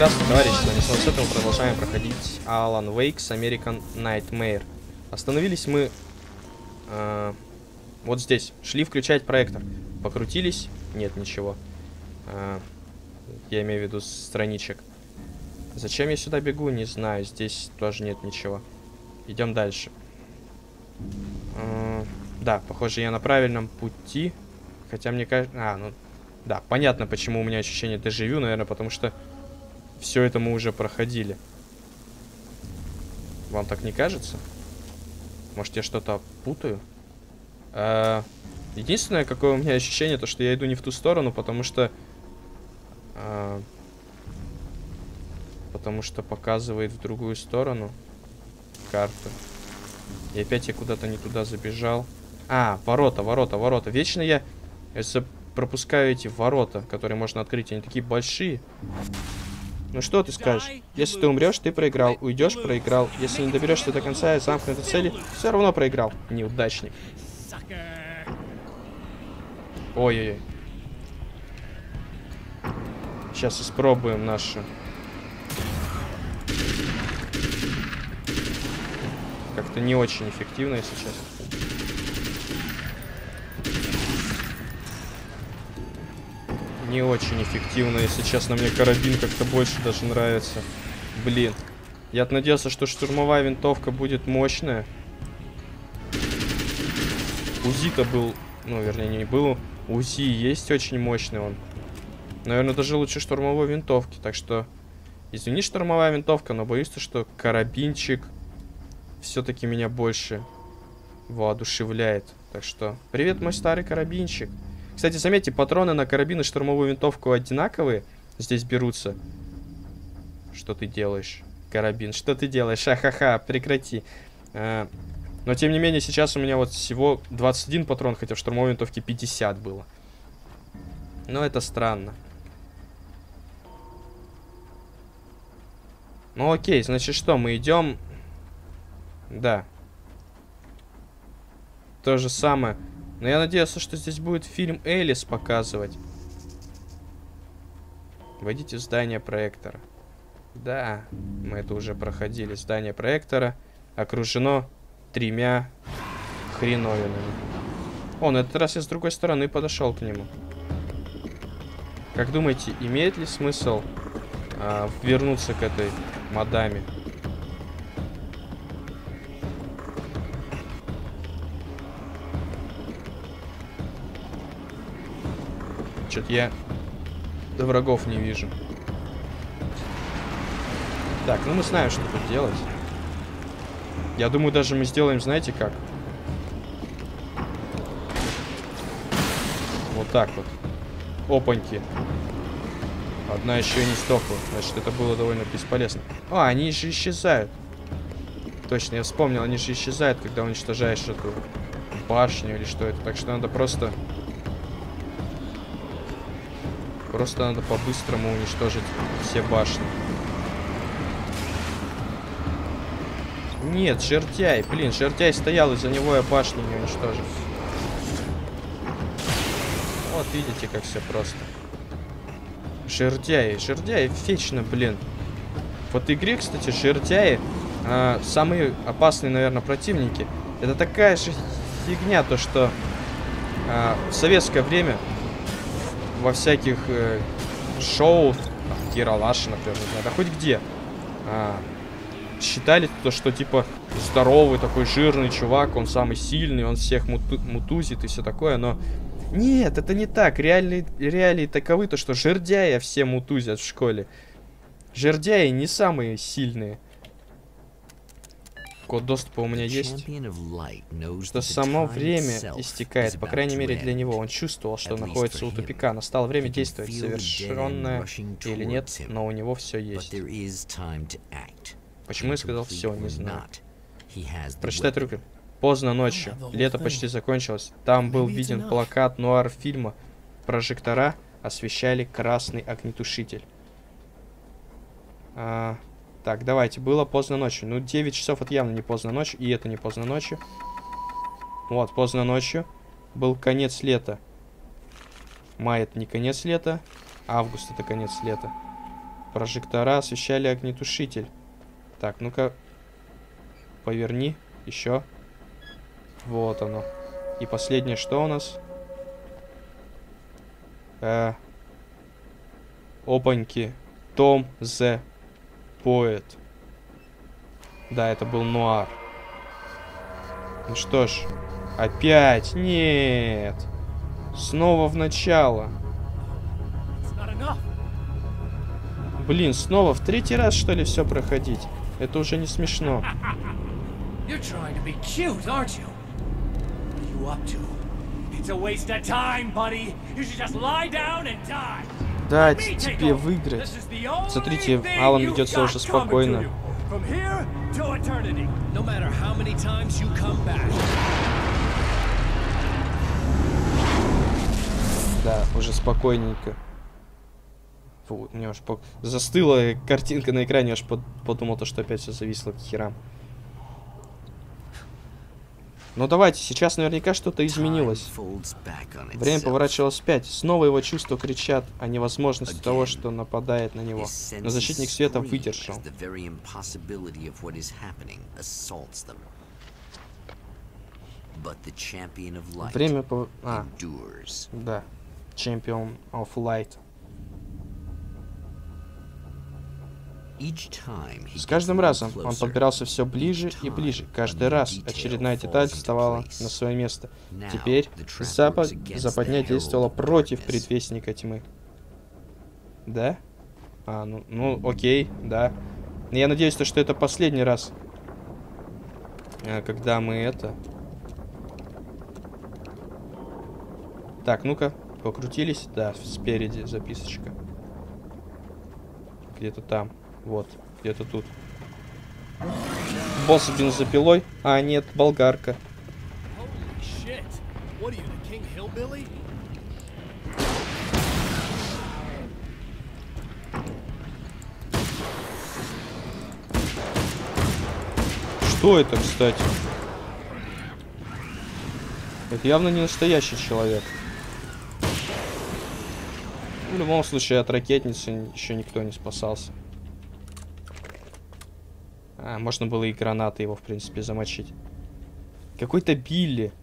Здравствуйте, товарищи, с вами снова Сет, мы продолжаем проходить Alan Wake's American Nightmare. Остановились мы вот здесь, шли включать проектор. Покрутились, нет ничего. Я имею в виду страничек. Зачем я сюда бегу, не знаю, здесь тоже нет ничего. Идем дальше. Да, похоже, я на правильном пути. Хотя мне кажется... ну... Да, понятно, почему у меня ощущение дежавю, наверное, потому что все это мы уже проходили. Вам так не кажется? Может, я что-то путаю? Единственное, какое у меня ощущение, то, что я иду не в ту сторону, потому что... Потому что показывает в другую сторону карту. И опять я куда-то не туда забежал. Ворота. Вечно я пропускаю эти ворота, которые можно открыть. Они такие большие. Ну что ты скажешь? Если ты умрешь, ты проиграл. Уйдешь, проиграл. Если не доберешься до конца и замкнутой цели, все равно проиграл. Неудачник. Ой-ой-ой. Сейчас испробуем нашу. Как-то не очень эффективно, если честно. Не очень эффективно, если честно. Мне карабин как-то больше даже нравится. Блин. Я надеялся, что штурмовая винтовка будет мощная. УЗИ-то был... Ну, вернее, не был. УЗИ есть очень мощный он. Наверное, даже лучше штурмовой винтовки. Так что... Извини, штурмовая винтовка, но боюсь, что карабинчик все-таки меня больше воодушевляет. Так что... Привет, мой старый карабинчик. Кстати, заметьте, патроны на карабин и штурмовую винтовку одинаковые здесь берутся. Что ты делаешь, карабин? Что ты делаешь? Ха-ха-ха, прекрати. Но, тем не менее, сейчас у меня вот всего 21 патрон, хотя в штурмовой винтовке 50 было. Но это странно. Ну, окей, значит что, мы идем... Да. То же самое. Но я надеялся, что здесь будет фильм Элис показывать. Войдите в здание проектора. Да, мы это уже проходили. Здание проектора окружено 3 хреновинами. На этот раз я с другой стороны подошел к нему. Как думаете, имеет ли смысл вернуться к этой мадаме? Что-то я врагов не вижу. Так, ну мы знаем, что тут делать. Я думаю, даже мы сделаем, знаете как? Вот так вот. Опаньки. Одна еще и не сдохла. Значит, это было довольно бесполезно. Они же исчезают. Точно, я вспомнил, они же исчезают, когда уничтожаешь эту башню или что это. Так что надо просто надо по-быстрому уничтожить все башни. Нет, жердяй. Блин, жердяй стоял, из-за него я башни не уничтожил. Вот видите, как все просто. Жердяи. Жердяи вечно, блин. В этой игре, кстати, жердяи самые опасные, наверное, противники. Это такая же фигня, то что в советское время во всяких шоу, Ералаш, например, да хоть где, считали то, что типа здоровый такой жирный чувак, он самый сильный, он всех мутузит и все такое, но нет, это не так. Реалии таковы, то что жердяи все мутузят в школе. Жердяи не самые сильные. Код доступа у меня есть. Что само время истекает, по крайней мере для него. Он чувствовал, что находится у тупика. Настало время действовать, совершенное или нет, но у него все есть. Почему я сказал все, не знаю. Прочитай трюки. Поздно ночью. Лето почти закончилось. Там был виден плакат нуар-фильма. Прожектора освещали красный огнетушитель. Так, давайте. Было поздно ночью. Ну, 9 часов это явно не поздно ночью. И это не поздно ночью. Вот, поздно ночью. Был конец лета. Май это не конец лета. Август это конец лета. Прожектора освещали огнетушитель. Так, ну-ка. Поверни. Еще. Вот оно. И последнее, что у нас? Опаньки. Том The Poet. Да, это был нуар. Ну что ж. Опять. Нет. Снова в начало. Блин, снова в третий раз, что ли, все проходить? Это уже не смешно. Дать тебе выиграть. Смотрите, Алан ведется уже спокойно. Да, уже спокойненько. Фу, у меня аж застыла картинка на экране, аж подумал, что опять все зависло к херам. Ну давайте, сейчас наверняка что-то изменилось. Время поворачивалось вспять. Снова его чувства кричат о невозможности того, что нападает на него. Но защитник света выдержал. Время да. Champion of Light. С каждым разом он подбирался все ближе и ближе. Каждый раз очередная деталь вставала на свое место. Теперь западня действовала против предвестника тьмы. Да? Ну окей, да. Я надеюсь, что это последний раз, когда мы это... Так, ну-ка, покрутились. Да, спереди записочка. Где-то там. Вот, где-то тут. Босс бензопилой. А, нет, болгарка. Что это, кстати? Это явно не настоящий человек. В любом случае, от ракетницы еще никто не спасался. Можно было и гранаты его, в принципе, замочить. Какой-то Билли.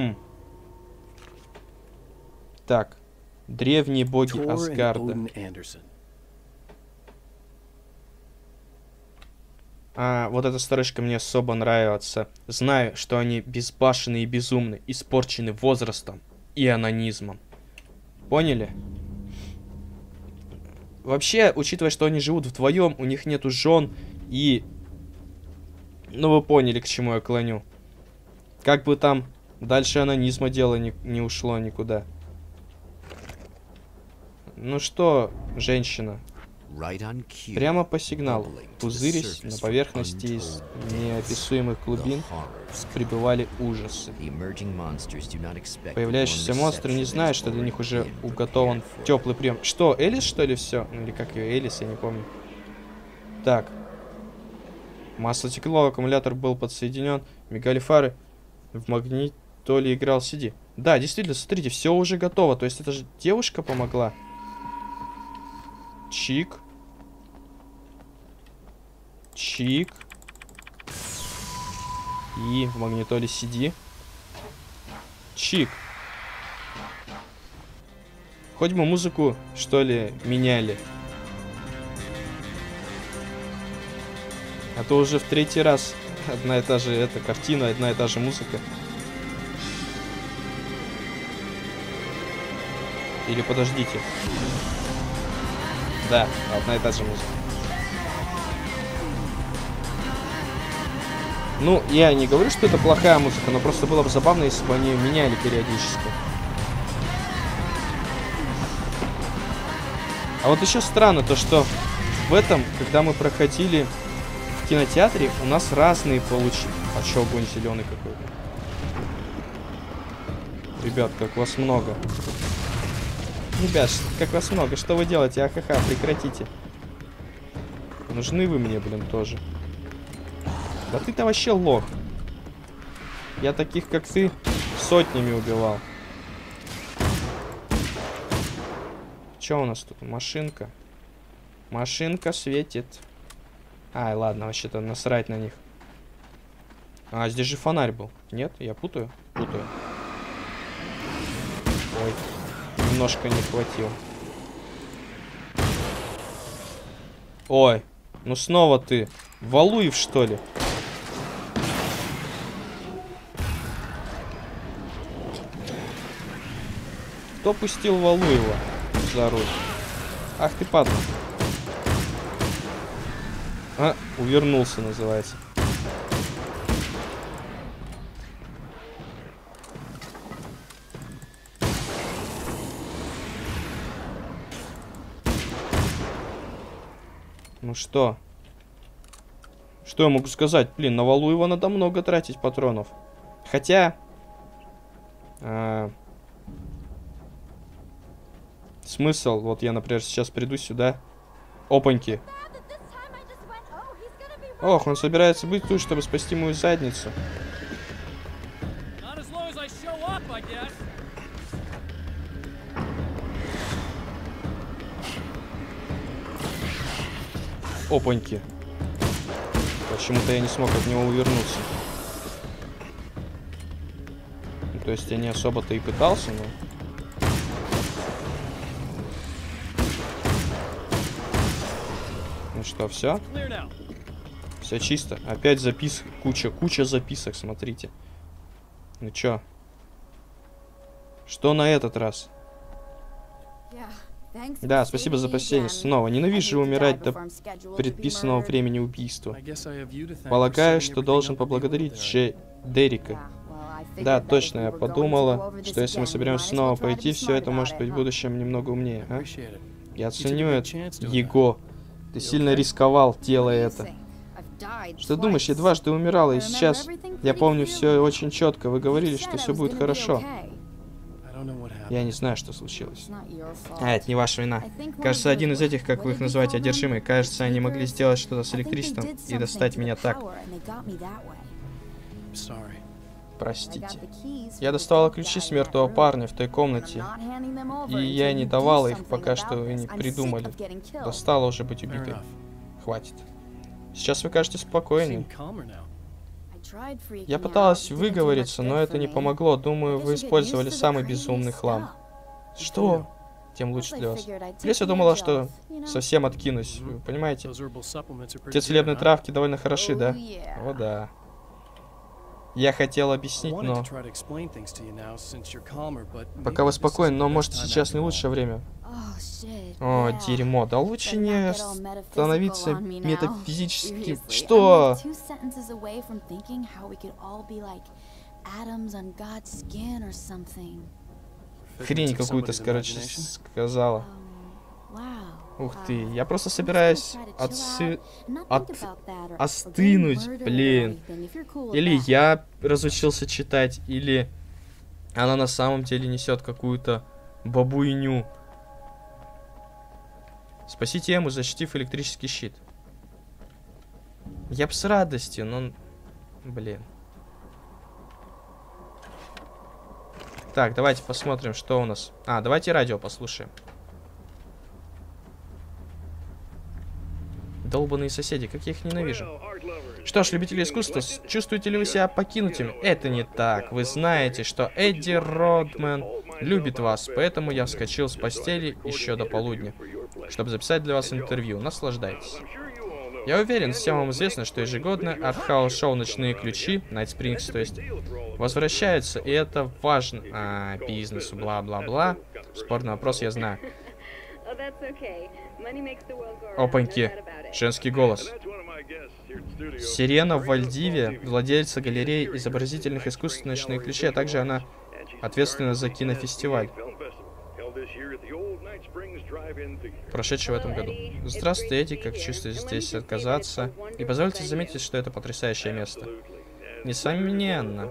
Так. Древние боги Асгарда. Вот эта строчка мне особо нравится. Знаю, что они безбашенные и безумны, испорчены возрастом и анонизмом. Поняли? Вообще, учитывая, что они живут вдвоем, у них нету жен и... Ну, вы поняли, к чему я клоню. Как бы там дальше анонизма дело не ушло никуда. Ну что, женщина? Прямо по сигналу, пузырясь на поверхности из неописуемых глубин, прибывали ужасы. Появляющиеся монстры не знают, что для них уже уготован теплый прием. Что, Элис, что ли, все? Ну, или как ее, Элис, я не помню. Так. Масло текло, аккумулятор был подсоединен, мигали фары. В магнитоле играл CD. Да, действительно, смотрите, все уже готово. То есть это же девушка помогла. Чик. Чик. И в магнитоле CD. Чик. Хоть бы музыку, что ли, меняли. А то уже в третий раз одна и та же эта картина, одна и та же музыка. Или подождите. Да, одна и та же музыка. Ну, я не говорю, что это плохая музыка, но просто было бы забавно, если бы они ее меняли периодически. А вот еще странно то, что в этом, когда мы проходили в кинотеатре, у нас разные получились. А что, огонь зеленый какой-то? Ребят, как вас много. Ребят, как вас много. Что вы делаете? Ахаха, прекратите. Нужны вы мне, блин, тоже. Да ты-то вообще лох. Я таких, как ты, сотнями убивал. Что у нас тут? Машинка. Машинка светит. Ай, ладно, вообще-то насрать на них. А, здесь же фонарь был. Нет, я путаю? Путаю. Ой, немножко не хватило. Ой, ну снова ты. Валуев, что ли? Кто пустил Валуева за руль? Ах ты, падла. А, увернулся, называется. Ну что? Что я могу сказать? Блин, на Валуева надо много тратить патронов. Хотя... смысл, вот я, например, сейчас приду сюда. Опаньки. Ох, он собирается быть тут, чтобы спасти мою задницу. Опаньки. Почему-то я не смог от него увернуться. Ну, то есть я не особо-то и пытался, но... Ну что, все? Все чисто. Опять записок. Куча записок, смотрите. Ну чё? Что на этот раз? Да, спасибо за спасение. Снова. Ненавижу умирать до предписанного времени убийства. Полагаю, что должен поблагодарить Дерека. Да, точно. Я подумала, что если мы соберемся снова пойти, все это может быть в будущем немного умнее. А? Я ценю это, Его. Ты сильно рисковал, делая это. Что думаешь, я дважды умирала, и сейчас я помню все очень четко. Вы говорили, что все будет хорошо. Я не знаю, что случилось. А, это не ваша вина. Кажется, один из этих, как вы их называете, одержимый, кажется, они могли сделать что-то с электричеством и достать меня так. Простите. Я доставала ключи с мертвого парня в той комнате, и я не давала их, пока что вы не придумали. Достала уже быть убитой. Хватит. Сейчас вы кажетесь спокойным. Я пыталась выговориться, но это не помогло. Думаю, вы использовали самый безумный хлам. Что? Тем лучше для вас. Плюс я думала, что совсем откинусь. Вы понимаете? Те целебные травки довольно хороши, да? О, да. Я хотел объяснить, но... Пока вы спокойны, но может сейчас не лучшее время. О, дерьмо. Да лучше не становиться метафизически... Что? Хрень какую-то, короче, сказала. Ух ты, я просто собираюсь остынуть, блин. Или я разучился читать, или она на самом деле несет какую-то бабуйню. Спасите Эму, защитив электрический щит. Я б с радостью, но... Блин. Так, давайте посмотрим, что у нас. А, давайте радио послушаем. Долбаные соседи, как я их ненавижу. Что ж, любители искусства, чувствуете ли вы себя покинутыми? Это не так. Вы знаете, что Эдди Родман любит вас, поэтому я вскочил с постели еще до полудня, чтобы записать для вас интервью. Наслаждайтесь. Я уверен, всем вам известно, что ежегодно артхаус-шоу «Ночные ключи», Night Springs, то есть, возвращается, и это важно. Бизнесу, бла-бла-бла. Спорный вопрос, я знаю. Опаньки, женский голос. Сирена Вальдивия, владельца галереи изобразительных искусств «Ночные ключи», а также она ответственна за кинофестиваль, прошедший в этом году. Здравствуйте, Эдди, как чувствуете здесь оказаться? И позвольте заметить, что это потрясающее место. Несомненно.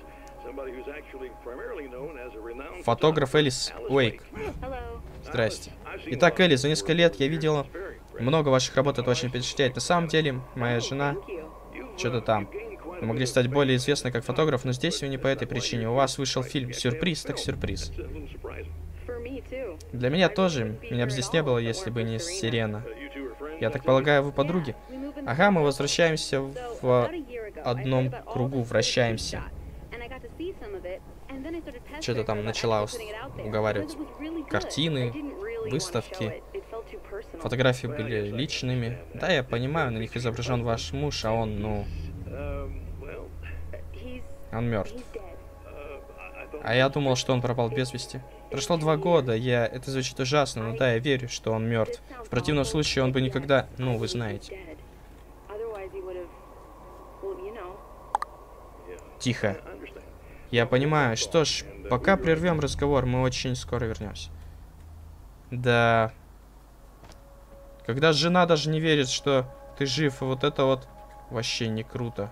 Фотограф Элис Уэйк. Здрасте. Итак, Элли, за несколько лет я видела много ваших работ, это очень впечатляет. На самом деле, моя жена что-то там. Вы могли стать более известной как фотограф, но здесь вы не по этой причине. У вас вышел фильм. Сюрприз, так сюрприз. Для меня тоже. Меня бы здесь не было, если бы не Сирена. Я так полагаю, вы подруги? Ага, мы возвращаемся в одном кругу, вращаемся. Что-то там начала уговаривать. Картины, выставки. Фотографии были личными. Да, я понимаю, на них изображен ваш муж, а он, ну... Он мертв. А я думал, что он пропал без вести. Прошло 2 года, это звучит ужасно, но да, я верю, что он мертв. В противном случае он бы никогда... Ну, вы знаете. Тихо. Я понимаю. Что ж, пока прервем разговор, мы очень скоро вернемся. Да. Когда жена даже не верит, что ты жив, вот это вот вообще не круто.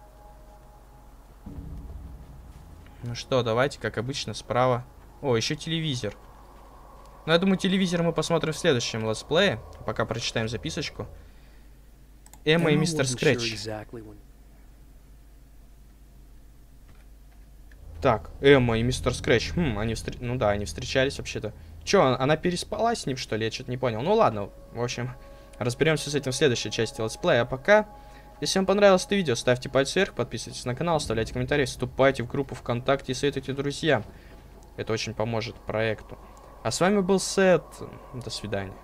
Ну что, давайте, как обычно, справа. О, еще телевизор. Ну, я думаю, телевизор мы посмотрим в следующем летсплее. Пока прочитаем записочку. Эмма и мистер Скретч. Так, Эмма и мистер Скретч. Ну да, они встречались вообще-то. Че, она переспала с ним, что ли? Я что-то не понял. Ну ладно, в общем, разберемся с этим в следующей части летсплея. А пока, если вам понравилось это видео, ставьте палец вверх, подписывайтесь на канал, оставляйте комментарии, вступайте в группу ВКонтакте и советуйте друзьям. Это очень поможет проекту. А с вами был Сет. До свидания.